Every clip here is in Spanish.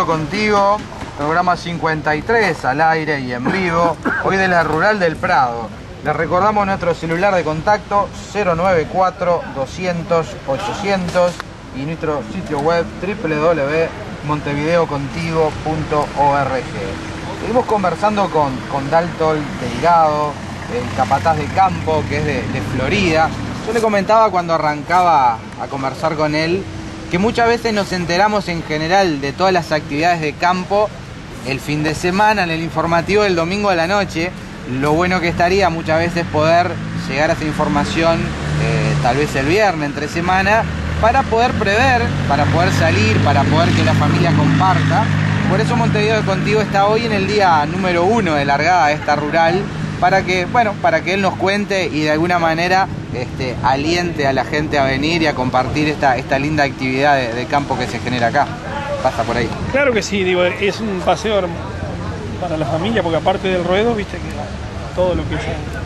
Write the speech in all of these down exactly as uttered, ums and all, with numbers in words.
Montevideo Contigo, programa cincuenta y tres al aire y en vivo, hoy de la Rural del Prado. Les recordamos nuestro celular de contacto cero nueve cuatro, doscientos, ochocientos y nuestro sitio web doble u doble u doble u punto montevideo contigo punto org. Seguimos conversando con, con Dalton Delgado, el capataz de campo, que es de, de Florida. Yo le comentaba cuando arrancaba a conversar con él que muchas veces nos enteramos en general de todas las actividades de campo el fin de semana, en el informativo del domingo de la noche. Lo bueno que estaría muchas veces poder llegar a esa información eh, tal vez el viernes, entre semana, para poder prever, para poder salir, para poder que la familia comparta. Por eso Montevideo Contigo está hoy en el día número uno de largada de esta rural, para que, bueno, para que él nos cuente y de alguna manera este, aliente a la gente a venir y a compartir esta, esta linda actividad de, de campo que se genera acá. Pasa por ahí. Claro que sí, digo, es un paseo para la familia, porque aparte del ruedo, viste que todo lo que es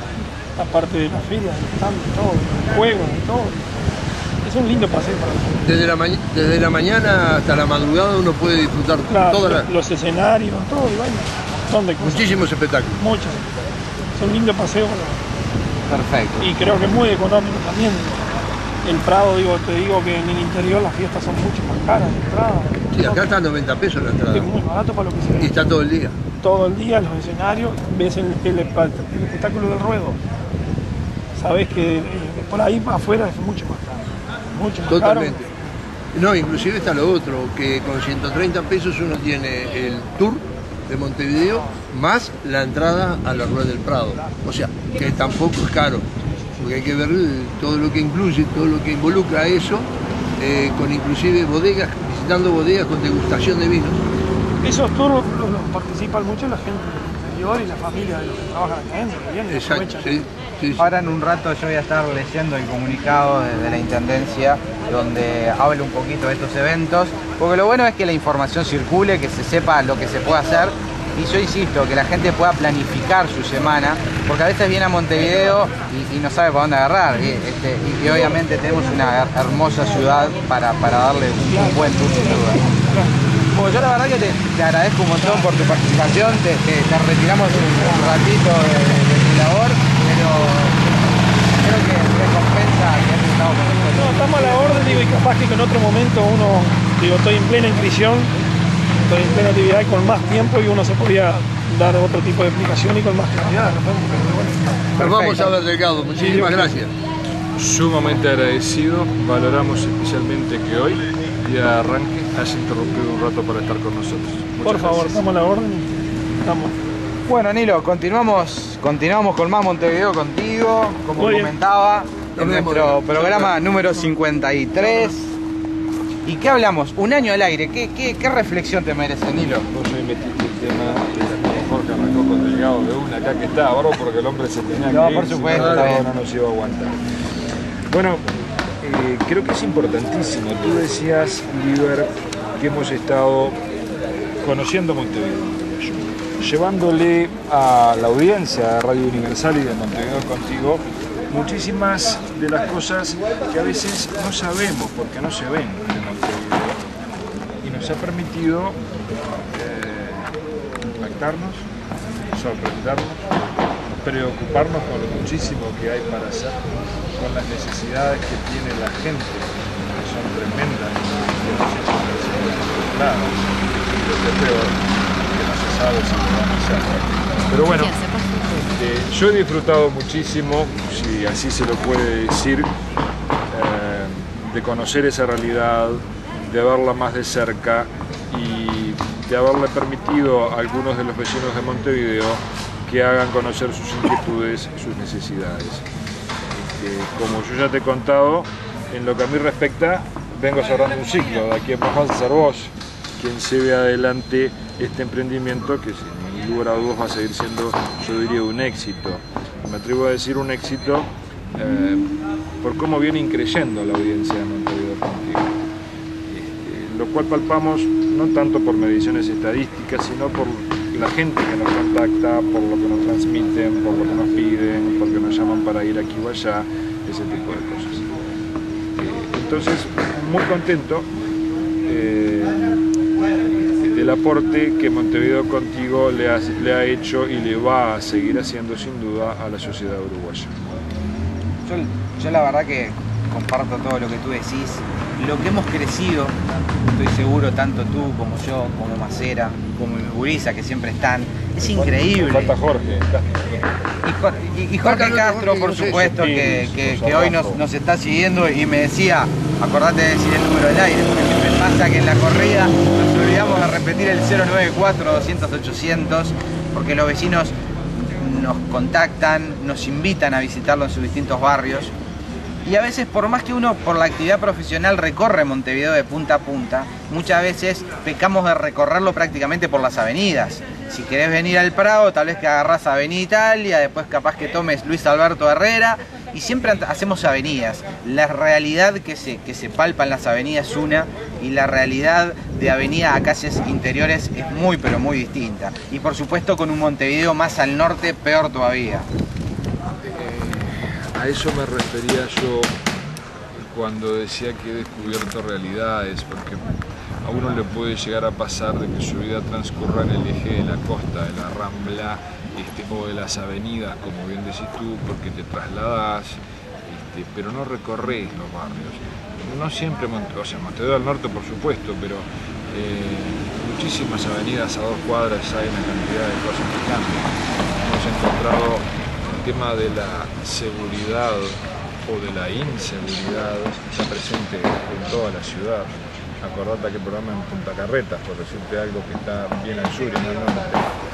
aparte de la feria, del stand, todo, el juego, todo. Es un lindo paseo para la familia. Desde la, desde la mañana hasta la madrugada uno puede disfrutar claro, toda la... los escenarios, todo, y bueno, son de cosas. Muchísimos espectáculos. Muchos. Es un lindo paseo. Perfecto. Y creo que es muy económico también. El Prado, digo, te digo que en el interior las fiestas son mucho más caras de entrada. Sí, acá está noventa pesos la entrada. Es muy barato para lo que se ve. Y está todo el día. Todo el día, los escenarios, ves el, el, el espectáculo del ruedo. Sabés que eh, por ahí afuera es mucho más caro. Mucho más Totalmente. caro. No, inclusive está lo otro, que con ciento treinta pesos uno tiene el tour de Montevideo más la entrada a la Rural del Prado. O sea, que tampoco es caro, porque hay que ver todo lo que incluye, todo lo que involucra eso, eh, con inclusive bodegas, visitando bodegas con degustación de vinos. Esos tours los, los participan mucho la gente del interior y la familia de los que trabajan aquí, que vienen, exacto, sí, sí, sí. Ahora en un rato yo voy a estar leyendo el comunicado de, de la Intendencia donde habla un poquito de estos eventos, porque lo bueno es que la información circule, que se sepa lo que se puede hacer, y yo insisto, que la gente pueda planificar su semana, porque a veces viene a Montevideo y, y no sabe para dónde agarrar, y, este, y, y obviamente tenemos una hermosa ciudad para, para darle un, un buen tour sin duda. Bueno, yo la verdad que te, te agradezco un montón por tu participación, te, te, te retiramos un, un ratito de, de, de tu labor, pero creo que recompensa que has estado con nosotros. No, estamos a la orden, digo, y capaz que en otro momento uno, digo, estoy en plena inscripción, estoy en plena actividad y con más tiempo y uno se podría dar otro tipo de explicación y con más claridad. Nos vamos a ver, Delgado, muchísimas gracias. Sumamente agradecido, valoramos especialmente que hoy, día de arranque, has interrumpido un rato para estar con nosotros. Muchas Por favor, gracias. estamos a la orden y estamos. Bueno, Nilo, continuamos, continuamos con más Montevideo Contigo, como Muy bien. comentaba, Nos en vemos. nuestro programa número cincuenta y tres. ¿Y qué hablamos? Un año al aire. ¿Qué, qué, qué reflexión te merece, Nilo? Vos hoy metiste el tema de Jorge arrancó con Delgado de una acá que está, bro, porque el hombre se tenía No, que ir, por supuesto, si no, está bien. no nos iba a aguantar. Bueno, eh, creo que es importantísimo. Tú decías, Liber, que hemos estado conociendo Montevideo, llevándole a la audiencia de Radio Universal y de Montevideo Contigo muchísimas de las cosas que a veces no sabemos porque no se ven de Montevideo, y nos ha permitido eh, impactarnos, sorprendernos, preocuparnos con lo muchísimo que hay para hacer, con las necesidades que tiene la gente, que son tremendas, que no se están haciendo contempladas, y lo que es peor, que no se sabe si lo van a hacer. Pero bueno, este, yo he disfrutado muchísimo, si así se lo puede decir, eh, de conocer esa realidad, de verla más de cerca y de haberle permitido a algunos de los vecinos de Montevideo que hagan conocer sus inquietudes, sus necesidades. Este, como yo ya te he contado, en lo que a mí respecta, vengo cerrando un ciclo, de aquí a más vas a ser vos quien se ve adelante este emprendimiento que sin lugar a dudas va a seguir siendo, yo diría, un éxito. Me atrevo a decir un éxito eh, por cómo viene increyendo la audiencia de Montevideo Contigo. Este, lo cual palpamos no tanto por mediciones estadísticas, sino por la gente que nos contacta, por lo que nos transmiten, por lo que nos piden, porque nos llaman para ir aquí o allá, ese tipo de cosas. Eh, entonces, muy contento eh, de el aporte que Montevideo Contigo le ha, le ha hecho y le va a seguir haciendo sin duda a la sociedad uruguaya. Yo, yo la verdad que comparto todo lo que tú decís. Lo que hemos crecido, estoy seguro, tanto tú como yo, como Macera, como mi gurisa, que siempre están, es increíble. Falta Jorge. Y, y, y Jorge Castro, por supuesto, que, que, que hoy nos, nos está siguiendo y me decía, acordate de decir el número del aire, porque siempre pasa que en la corrida nos olvidamos de repetir el cero nueve cuatro, doscientos, ochocientos, porque los vecinos nos contactan, nos invitan a visitarlo en sus distintos barrios. Y a veces, por más que uno por la actividad profesional recorre Montevideo de punta a punta, muchas veces pecamos de recorrerlo prácticamente por las avenidas. Si querés venir al Prado, tal vez que agarrás Avenida Italia, después capaz que tomes Luis Alberto Herrera, y siempre hacemos avenidas. La realidad que se, que se palpa en las avenidas es una, y la realidad de avenida a calles interiores es muy, pero muy distinta. Y por supuesto con un Montevideo más al norte, peor todavía. A eso me refería yo cuando decía que he descubierto realidades, porque a uno le puede llegar a pasar de que su vida transcurra en el eje de la costa, de la Rambla este, o de las avenidas, como bien decís tú, porque te trasladás, este, pero no recorres los barrios. No siempre, o sea, Montevideo del Norte por supuesto, pero eh, muchísimas avenidas a dos cuadras hay una cantidad de cosas que cambian. Hemos encontrado el tema de la seguridad o de la inseguridad está presente en toda la ciudad. Acordate que el programa en Punta Carretas, por decirte algo que está bien al sur y no al norte.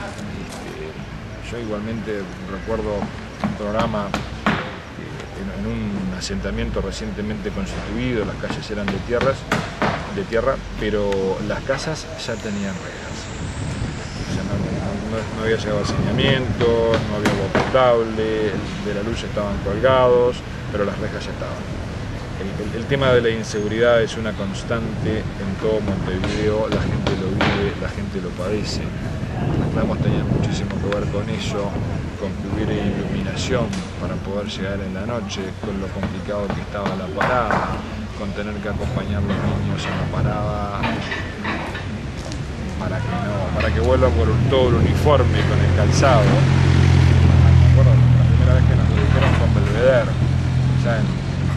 Yo igualmente recuerdo un programa en un asentamiento recientemente constituido, las calles eran de tierras, de tierra, pero las casas ya tenían rejas. O sea, no, no, no había llegado saneamiento, no había agua potable, de la luz estaban colgados, pero las rejas ya estaban. El, el, el tema de la inseguridad es una constante en todo Montevideo, la gente lo vive, la gente lo padece. Las reclamos tenían muchísimo que ver con eso, con que hubiera iluminación para poder llegar en la noche, con lo complicado que estaba la parada, con tener que acompañar a los niños en la parada, para que, no, para que vuelvan por todo el uniforme con el calzado. Me acuerdo la primera vez que nos dijeron con Belvedere, ya en,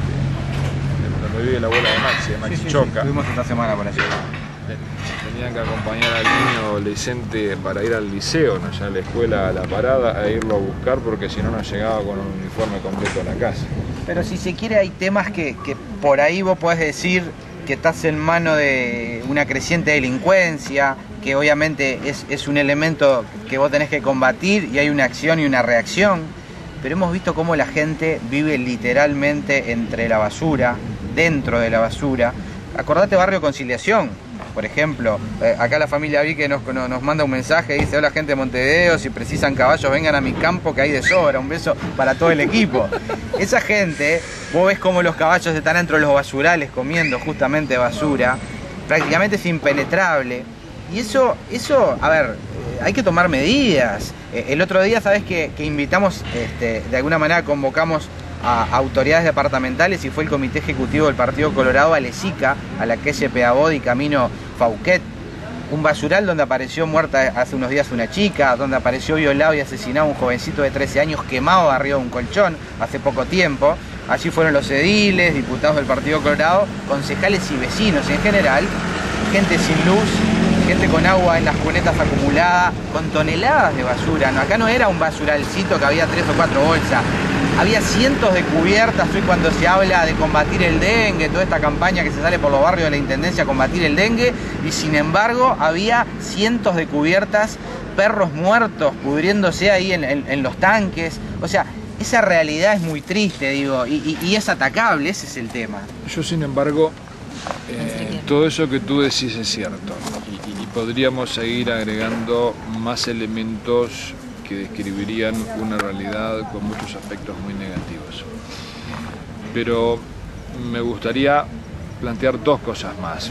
en donde vive la abuela de Maxi, de Maxi sí, sí, Choca. Sí, estuvimos esta semana por allí. Tenían que acompañar al niño adolescente para ir al liceo, no ya a la escuela, a la parada, a irlo a buscar porque si no, no llegaba con un uniforme completo a la casa. Pero si se quiere, hay temas que, que por ahí vos podés decir que estás en mano de una creciente delincuencia, que obviamente es, es un elemento que vos tenés que combatir y hay una acción y una reacción, pero hemos visto cómo la gente vive literalmente entre la basura, dentro de la basura. Acordate Barrio Conciliación, por ejemplo, eh, acá la familia Vique nos, nos, nos manda un mensaje, dice: hola gente de Montevideo, si precisan caballos vengan a mi campo que hay de sobra, un beso para todo el equipo. Esa gente, vos ves cómo los caballos están dentro de los basurales comiendo justamente basura, prácticamente es impenetrable. Y eso, eso a ver, eh, hay que tomar medidas. Eh, el otro día, ¿sabés que, que invitamos, este, de alguna manera convocamos a autoridades departamentales y fue el Comité Ejecutivo del Partido Colorado a Lesica, a la calle Peabody, camino Fauquet, un basural donde apareció muerta hace unos días una chica, donde apareció violado y asesinado un jovencito de trece años quemado arriba de un colchón hace poco tiempo. Allí fueron los ediles, diputados del Partido Colorado, concejales y vecinos en general, gente sin luz, gente con agua en las cunetas acumulada, con toneladas de basura. No, acá no era un basuralcito que había tres o cuatro bolsas. Había cientos de cubiertas. Hoy cuando se habla de combatir el dengue, toda esta campaña que se sale por los barrios de la Intendencia a combatir el dengue, y sin embargo había cientos de cubiertas, perros muertos pudriéndose ahí en, en, en los tanques. O sea, esa realidad es muy triste, digo, y, y, y es atacable, ese es el tema. Yo, sin embargo, eh, todo eso que tú decís es cierto, y, y podríamos seguir agregando más elementos que describirían una realidad con muchos aspectos muy negativos. Pero me gustaría plantear dos cosas más.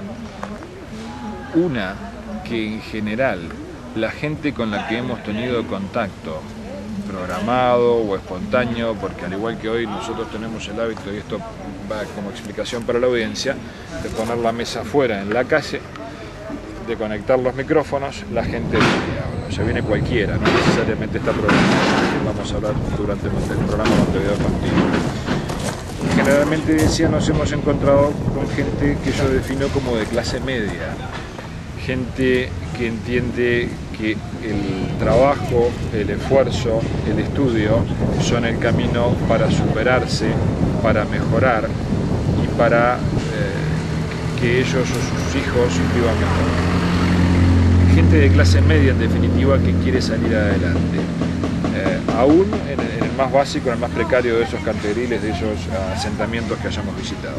Una, que en general la gente con la que hemos tenido contacto, programado o espontáneo, porque al igual que hoy nosotros tenemos el hábito, y esto va como explicación para la audiencia, de poner la mesa afuera en la calle, de conectar los micrófonos, la gente habla. O sea, viene cualquiera, no necesariamente está programado. Vamos a hablar durante el programa Montevideo Contigo. Generalmente, decía, nos hemos encontrado con gente que yo defino como de clase media. Gente que entiende que el trabajo, el esfuerzo, el estudio son el camino para superarse, para mejorar y para eh, que ellos o sus hijos vivan mejor. Gente de clase media, en definitiva, que quiere salir adelante. Eh, aún en el, en el más básico, en el más precario de esos cantegriles, de esos asentamientos que hayamos visitado.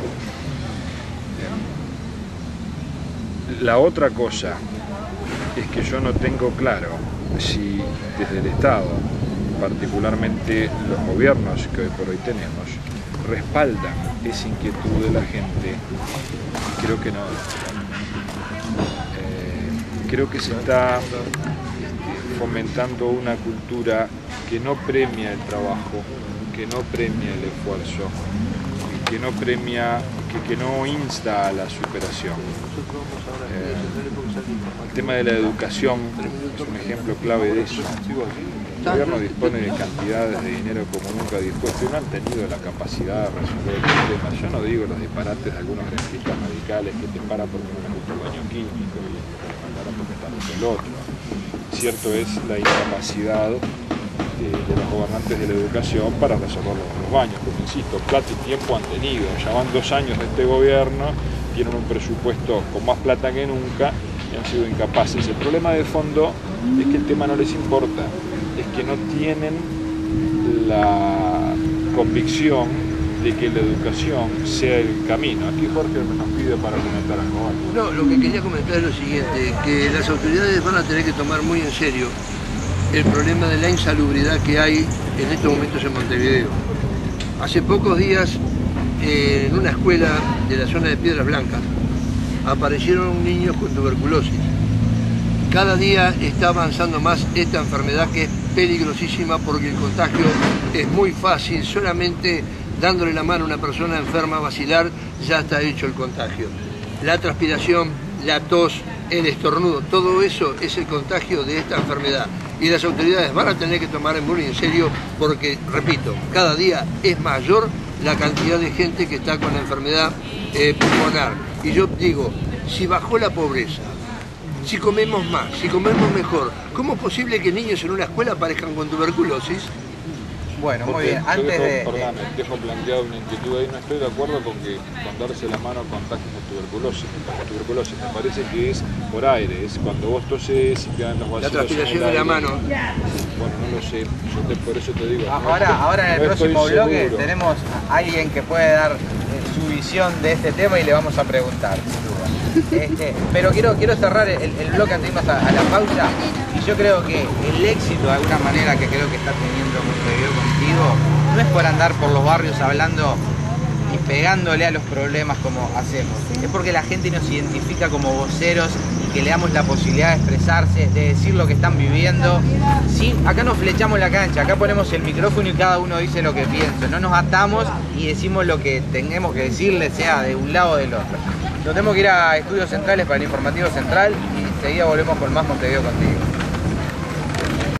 Eh, la otra cosa es que yo no tengo claro si desde el Estado, particularmente los gobiernos que hoy por hoy tenemos, respaldan esa inquietud de la gente. Creo que no. Eh, creo que se está fomentando una cultura que no premia el trabajo, que no premia el esfuerzo, que no premia, que, que no insta a la superación. Eh, el tema de la educación es un ejemplo clave de eso. El gobierno dispone de cantidades de dinero como nunca ha dispuesto y no han tenido la capacidad de resolver el problema. Yo no digo los disparates de algunos rentistas radicales que te paran porque no les gusta el baño químico y te mandarán porque está roto el otro. Cierto es la incapacidad de, de los gobernantes de la educación para resolver los, los baños, porque insisto, plata y tiempo han tenido, ya van dos años de este gobierno, tienen un presupuesto con más plata que nunca y han sido incapaces. El problema de fondo es que el tema no les importa, es que no tienen la convicción de que la educación sea el camino. Aquí Jorge nos pide para comentar algo. No, lo que quería comentar es lo siguiente, que las autoridades van a tener que tomar muy en serio el problema de la insalubridad que hay en estos momentos en Montevideo. Hace pocos días, eh, en una escuela de la zona de Piedras Blancas, aparecieron niños con tuberculosis. Cada día está avanzando más esta enfermedad, que es peligrosísima porque el contagio es muy fácil, solamente dándole la mano a una persona enferma vacilar ya está hecho el contagio. La transpiración, la tos, el estornudo, todo eso es el contagio de esta enfermedad. Y las autoridades van a tener que tomar muy en serio porque, repito, cada día es mayor la cantidad de gente que está con la enfermedad eh, pulmonar. Y yo digo, si bajó la pobreza, si comemos más, si comemos mejor, ¿cómo es posible que niños en una escuela aparezcan con tuberculosis? Bueno, muy Porque bien. yo Antes dejo, de... perdón, dejo planteado una inquietud ahí, no estoy de acuerdo con que con darse la mano contagios de tuberculosis. tuberculosis. Me parece que es por aire, es cuando vos toses y quedan los vacíos. La transpiración de la mano. Bueno, no lo sé, yo te, por eso te digo. Ahora, no, ahora en el no próximo estoy bloque seguro. tenemos a alguien que puede dar eh, su visión de este tema y le vamos a preguntar, sin duda. Este, pero quiero, quiero cerrar el, el bloque antes de irnos a, a la pausa. Y yo creo que el éxito de alguna manera que creo que está teniendo Montevideo Contigo no es por andar por los barrios hablando y pegándole a los problemas como hacemos. Es porque la gente nos identifica como voceros y que le damos la posibilidad de expresarse, de decir lo que están viviendo. Sí, acá nos flechamos la cancha, acá ponemos el micrófono y cada uno dice lo que piensa. No nos atamos y decimos lo que tengamos que decirle, sea de un lado o del otro. Nos tenemos que ir a Estudios Centrales para el Informativo Central y enseguida volvemos con más Montevideo Contigo.